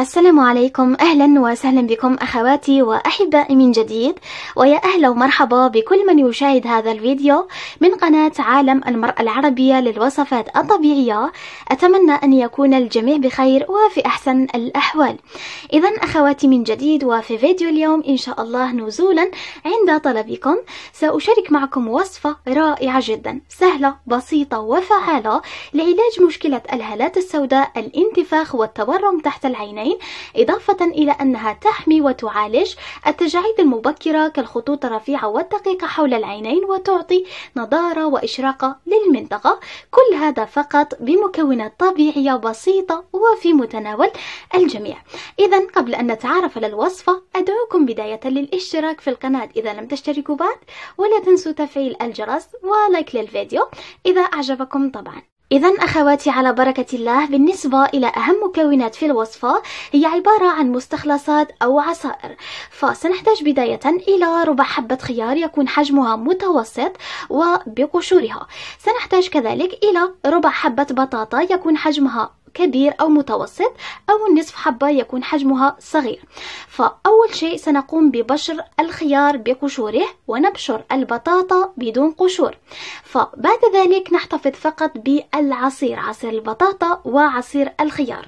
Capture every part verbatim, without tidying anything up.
السلام عليكم، أهلا وسهلا بكم أخواتي وأحبائي من جديد، ويا أهلا ومرحبا بكل من يشاهد هذا الفيديو من قناة عالم المرأة العربية للوصفات الطبيعية. أتمنى أن يكون الجميع بخير وفي أحسن الأحوال. إذا أخواتي من جديد، وفي فيديو اليوم إن شاء الله نزولا عند طلبكم سأشارك معكم وصفة رائعة جدا، سهلة بسيطة وفعالة لعلاج مشكلة الهالات السوداء، الانتفاخ والتورم تحت العينين، إضافة إلى أنها تحمي وتعالج التجاعيد المبكرة كالخطوط الرفيعة والدقيقة حول العينين، وتعطي نضارة وإشراقة للمنطقة. كل هذا فقط بمكونات طبيعية بسيطة وفي متناول الجميع. إذا قبل أن نتعرف على الوصفة، أدعوكم بداية للاشتراك في القناة إذا لم تشتركوا بعد، ولا تنسوا تفعيل الجرس ولايك للفيديو إذا أعجبكم طبعا. إذا أخواتي على بركة الله، بالنسبة إلى أهم مكونات في الوصفة هي عبارة عن مستخلصات أو عصائر. فسنحتاج بداية إلى ربع حبة خيار يكون حجمها متوسط وبقشورها. سنحتاج كذلك إلى ربع حبة بطاطا يكون حجمها كبير أو متوسط، أو نصف حبة يكون حجمها صغير. فأول شيء سنقوم ببشر الخيار بقشوره، ونبشر البطاطا بدون قشور. فبعد ذلك نحتفظ فقط بالعصير، عصير البطاطا وعصير الخيار.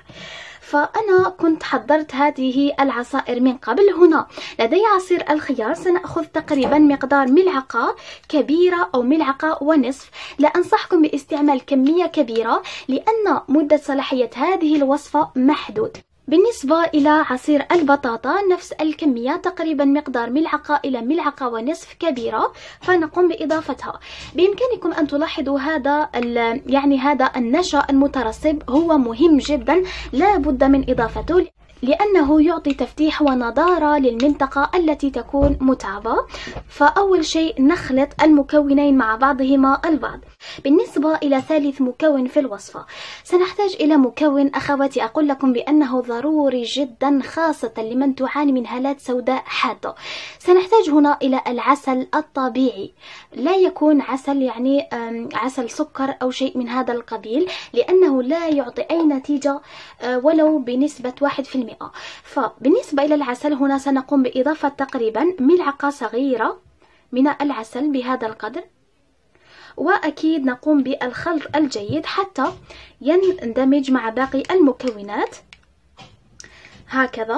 فأنا كنت حضرت هذه العصائر من قبل. هنا لدي عصير الخيار، سنأخذ تقريبا مقدار ملعقة كبيرة أو ملعقة ونصف. لا أنصحكم باستعمال كمية كبيرة لأن مدة صلاحية هذه الوصفة محدود. بالنسبة إلى عصير البطاطا نفس الكمية، تقريبا مقدار ملعقة إلى ملعقة ونصف كبيرة، فنقوم بإضافتها. بإمكانكم أن تلاحظوا هذا يعني هذا النشا المترسب هو مهم جدا، لا بد من إضافته لأنه يعطي تفتيح ونضارة للمنطقة التي تكون متعبة. فأول شيء نخلط المكونين مع بعضهما البعض. بالنسبة إلى ثالث مكون في الوصفة، سنحتاج إلى مكون أخواتي أقول لكم بأنه ضروري جدا، خاصة لمن تعاني من هالات سوداء حادة. سنحتاج هنا إلى العسل الطبيعي، لا يكون عسل يعني عسل سكر أو شيء من هذا القبيل، لأنه لا يعطي أي نتيجة ولو بنسبة واحد في المئة. فبالنسبة إلى العسل، هنا سنقوم بإضافة تقريبا ملعقة صغيرة من العسل بهذا القدر، وأكيد نقوم بالخلط الجيد حتى يندمج مع باقي المكونات هكذا،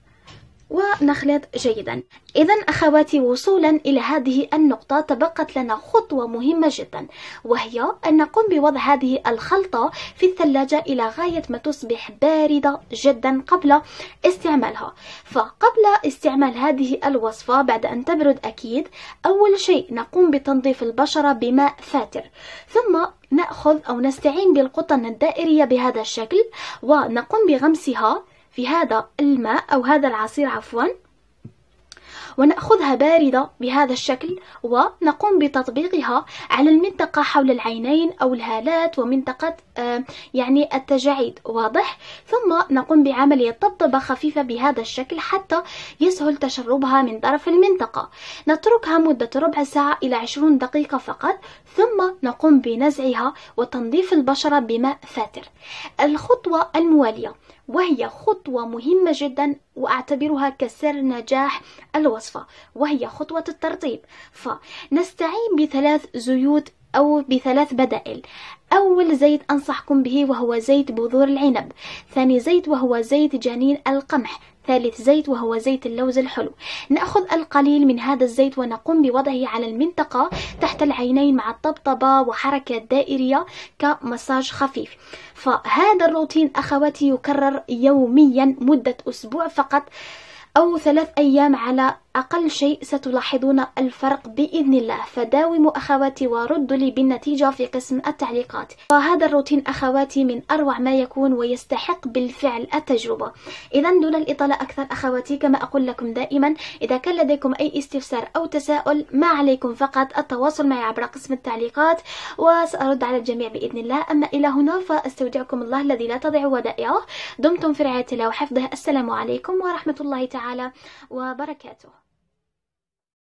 ونخلط جيدا. إذا أخواتي، وصولا إلى هذه النقطة تبقت لنا خطوة مهمة جدا، وهي أن نقوم بوضع هذه الخلطة في الثلاجة إلى غاية ما تصبح باردة جدا قبل استعمالها. فقبل استعمال هذه الوصفة بعد أن تبرد أكيد، أول شيء نقوم بتنظيف البشرة بماء فاتر، ثم نأخذ أو نستعين بالقطن الدائرية بهذا الشكل، ونقوم بغمسها في هذا الماء أو هذا العصير عفوا، ونأخذها باردة بهذا الشكل، ونقوم بتطبيقها على المنطقة حول العينين أو الهالات ومنطقة آه يعني التجاعيد، واضح؟ ثم نقوم بعملية طبطبة خفيفة بهذا الشكل حتى يسهل تشربها من طرف المنطقة. نتركها مدة ربع ساعة إلى عشرين دقيقة فقط، ثم نقوم بنزعها وتنظيف البشرة بماء فاتر. الخطوة الموالية، وهي خطوة مهمة جدا وأعتبرها كسر نجاح الوصفة، وهي خطوة الترطيب. فنستعين بثلاث زيوت أو بثلاث بدائل. أول زيت أنصحكم به وهو زيت بذور العنب، ثاني زيت وهو زيت جنين القمح، ثالث زيت وهو زيت اللوز الحلو. نأخذ القليل من هذا الزيت ونقوم بوضعه على المنطقة تحت العينين مع الطبطبة وحركة دائرية كمساج خفيف. فهذا الروتين أخواتي يكرر يوميا مدة أسبوع فقط أو ثلاث أيام على أقل شيء، ستلاحظون الفرق بإذن الله. فداوموا أخواتي وردوا لي بالنتيجة في قسم التعليقات. فهذا الروتين أخواتي من أروع ما يكون ويستحق بالفعل التجربة. إذا دون الإطالة أكثر أخواتي، كما أقول لكم دائما، إذا كان لديكم أي استفسار أو تساؤل ما عليكم فقط التواصل معي عبر قسم التعليقات، وسأرد على الجميع بإذن الله. أما إلى هنا فأستودعكم الله الذي لا تضيع ودائعه. دمتم في رعاية الله وحفظه. السلام عليكم ورحمة الله تعالى وبركاته.